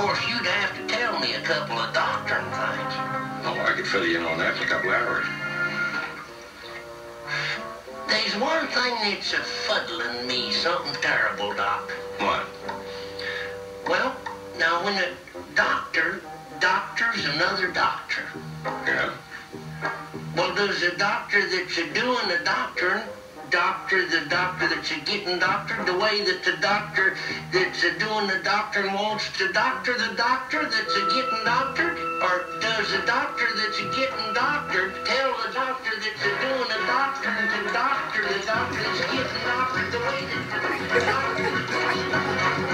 course, you'd have to tell me a couple of doctorin things. Oh, I could fill you in on that in a couple hours. There's one thing that's a-fuddling me, something terrible, Doc. What? Well, now when a doctor's another doctor. Yeah? Well, does the doctor that's a-doing the doctorin doctor the doctor that's a-getting doctored the way that the doctor that's a-doing the doctorin wants to doctor the doctor that's a-getting doctored? Or does the doctor that's a-getting doctored tell the doctor that's a-doing the doctorin to doctor the doctor that's getting doctored the way that the doctor that's